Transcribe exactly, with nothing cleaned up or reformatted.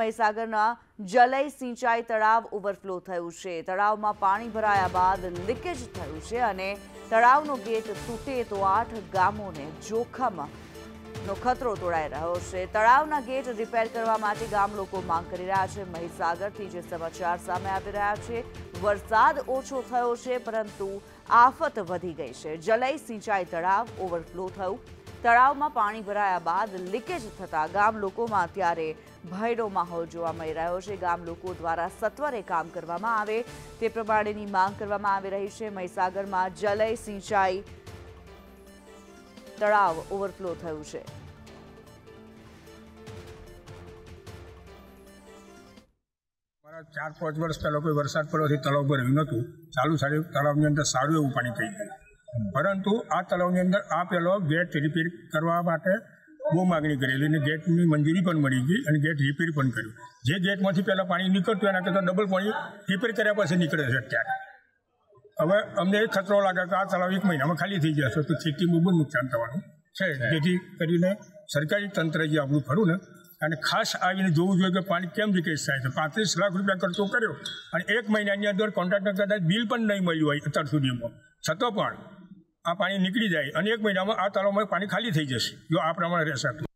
મહીસાગરના જલય સિંચાઈ તળાવ ઓવરફ્લો થયું છે। તળાવમાં પાણી ભરાયા બાદ લીકેજ થયું છે અને તળાવનો ગેટ તૂટે તો આઠ ગામોને જોખમનો ખતરો તોડાઈ રહ્યો છે। તળાવના ગેટ રિપેર કરવા માટે ગામ લોકો માંગ કરી રહ્યા છે। મહીસાગરથી જે સમાચાર સામે આવી રહ્યા છે, વરસાદ ઓછો થયો છે પરંતુ આફત વધી ગઈ છે। જલય સિંચાઈ તળાવ ઓવરફ્લો થયું। તળાવમાં પાણી ભરાયા બાદ લીકેજ થતા ગામ લોકોમાં અત્યારે ભયનો માહોલ જોવા મળી રહ્યો છે। ગામ લોકો દ્વારા સત્વરે કામ કરવામાં આવે તે પ્રમાણેની માંગ કરવામાં આવી રહી છે। મહીસાગરમાં જલય સિંચાઈ તળાવ ઓવરફ્લો થયું છે। चार पांच वर्ष पहला कोई वरसाद पड़ो तलाव भर्યું નહોતું। ચાલુ સારી તળાવની અંદર સારું એવું પાણી થઈ ગયું, પરંતુ આ તળાવની અંદર આ પેલો ગેટ રિપેર કરવા માટે બહુ માગણી કરેલી અને ગેટની મંજૂરી પણ મળી ગઈ અને ગેટ રિપેર પણ કર્યું। જે ગેટમાંથી પહેલાં પાણી નીકળતું એના કરતાં ડબલ પાણી રિપેર કર્યા પછી નીકળે છે અત્યારે। હવે અમને એ ખતરો લાગે કે આ તળાવ એક મહિનામાં ખાલી થઈ જશે તો ખેતીમાં બહુ નુકસાન થવાનું છે। જેથી કરીને સરકારી તંત્ર જે આપણું ખરું ને અને ખાસ આવીને જોવું જોઈએ કે પાણી કેમ લીકેજ થાય છે। પાંત્રીસ લાખ રૂપિયા ખર્ચો કર્યો અને એક મહિનાની અંદર કોન્ટ્રાક્ટર કદાચ બિલ પણ નહીં મળ્યું હોય અત્યાર સુધીમાં, છતાં પણ આ પાણી નીકળી જાય અને એક મહિનામાં આ તળાવમાં પાણી ખાલી થઈ જશે જો આ પ્રમાણે રહેશે।